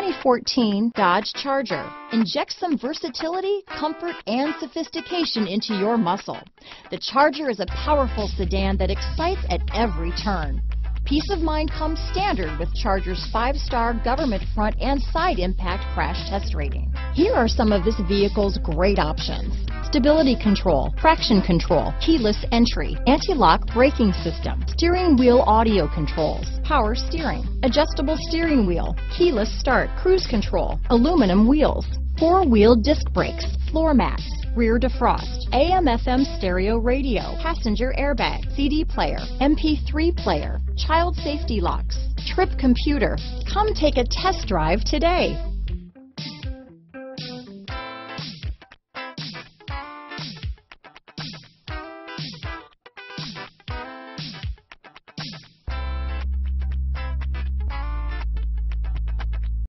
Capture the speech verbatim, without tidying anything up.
twenty fourteen Dodge Charger. Inject some versatility, comfort, and sophistication into your muscle. The Charger is a powerful sedan that excites at every turn. Peace of mind comes standard with Charger's five-star government front and side impact crash test rating. Here are some of this vehicle's great options: stability control, traction control, keyless entry, anti-lock braking system, steering wheel audio controls, power steering, adjustable steering wheel, keyless start, cruise control, aluminum wheels, four-wheel disc brakes, floor mats, rear defrost, A M F M stereo radio, passenger airbag, C D player, M P three player, child safety locks, trip computer. Come take a test drive today.